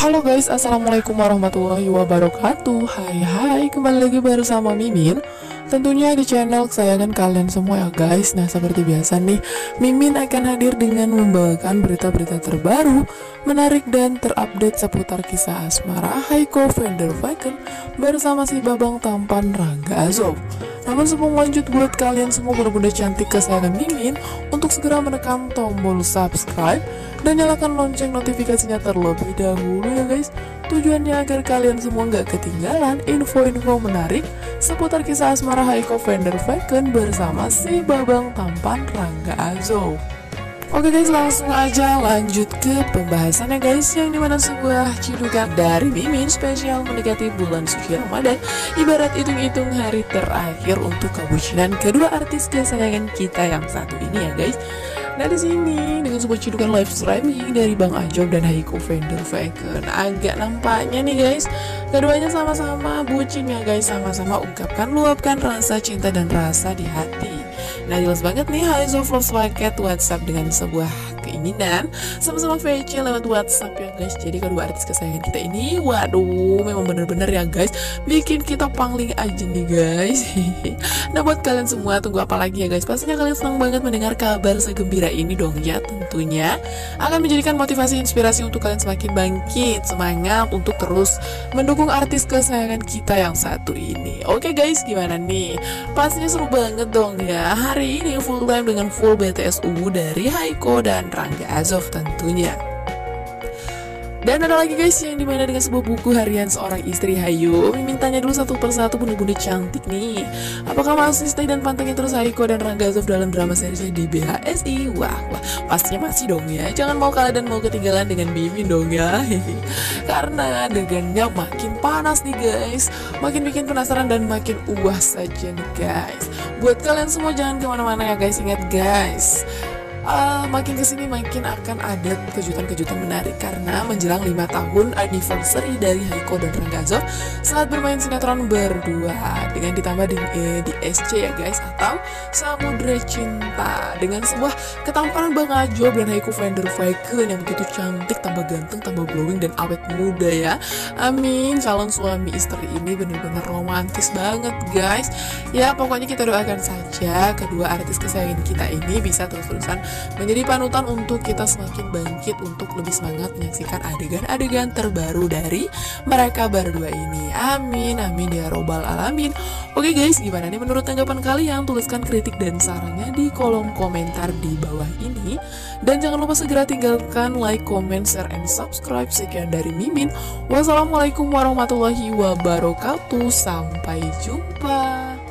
Halo guys, assalamualaikum warahmatullahi wabarakatuh. Hai, kembali lagi bersama Mimin. Tentunya di channel kesayangan kalian semua ya guys. Nah, seperti biasa nih, Mimin akan hadir dengan membawakan berita-berita terbaru, menarik dan terupdate seputar kisah asmara Haiko van der Vecken bersama si babang tampan Rangga Azov. Namun sebelum lanjut, buat kalian semua bunda-bunda cantik kesayangan Mimin untuk segera menekan tombol subscribe dan nyalakan lonceng notifikasinya terlebih dahulu ya guys. Tujuannya agar kalian semua nggak ketinggalan info-info menarik seputar kisah asmara Haiko van der Vecken bersama si babang tampan Rangga Azov. Oke guys, langsung aja lanjut ke pembahasannya guys, yang dimana sebuah cidukan dari Mimin spesial mendekati bulan suci Ramadan, ibarat hitung-hitung hari terakhir untuk kebucinan kedua artis kesayangan kita yang satu ini ya guys. Nah, di sini dengan sebuah cidukan live streaming dari Bang Ajob dan Haiko van der Vecken, agak nampaknya nih guys, keduanya sama-sama bucin ya guys, sama-sama ungkapkan luapkan rasa cinta dan rasa di hati. Nah, jelas banget nih Haizov Love Packet WhatsApp dengan sebuah keinginan sama-sama VC lewat WhatsApp ya guys. Jadi kedua artis kesayangan kita ini, waduh, memang bener-bener ya guys, bikin kita pangling aja nih guys. Nah, buat kalian semua tunggu apa lagi ya guys? Pastinya kalian senang banget mendengar kabar segembira ini dong ya. Tentunya akan menjadikan motivasi inspirasi untuk kalian semakin bangkit semangat untuk terus mendukung artis kesayangan kita yang satu ini. Oke guys, gimana nih? Pastinya seru banget dong ya. Hari ini full time dengan full BTS UU dari Haiko dan Rangga Azov tentunya. Dan ada lagi guys, yang dimana dengan sebuah buku harian seorang istri. Hayo, Mimin tanya dulu satu persatu bunda-bunda cantik nih, apakah masih stay dan pantengin terus Haiko dan Rangga Azov dalam drama seriesnya di BHSI? Wah, pastinya masih dong ya. Jangan mau kalah dan mau ketinggalan dengan Mimin dong ya. Karena adegannya makin panas nih guys, makin bikin penasaran dan makin uas saja nih guys. Buat kalian semua jangan kemana-mana ya guys. Ingat guys, makin kesini makin akan ada kejutan-kejutan menarik karena menjelang 5 tahun anniversary dari Haiko dan Rangga Azov saat bermain sinetron berdua dengan ditambah di SC ya guys, atau Samudra Cinta, dengan sebuah ketampanan Bang Ajob dan Haiko van der Vecken yang begitu cantik, tambah ganteng, tambah glowing dan awet muda ya. Amin, calon suami istri ini bener-bener romantis banget guys. Ya pokoknya kita doakan saja kedua artis kesayangan kita ini bisa terus-terusan menjadi panutan untuk kita semakin bangkit untuk lebih semangat menyaksikan adegan-adegan terbaru dari mereka berdua ini. Amin, amin ya robbal alamin. Oke guys, gimana nih menurut tanggapan kalian? Tuliskan kritik dan sarannya di kolom komentar di bawah ini. Dan jangan lupa segera tinggalkan like, comment, share, and subscribe. Sekian dari Mimin. Wassalamualaikum warahmatullahi wabarakatuh. Sampai jumpa.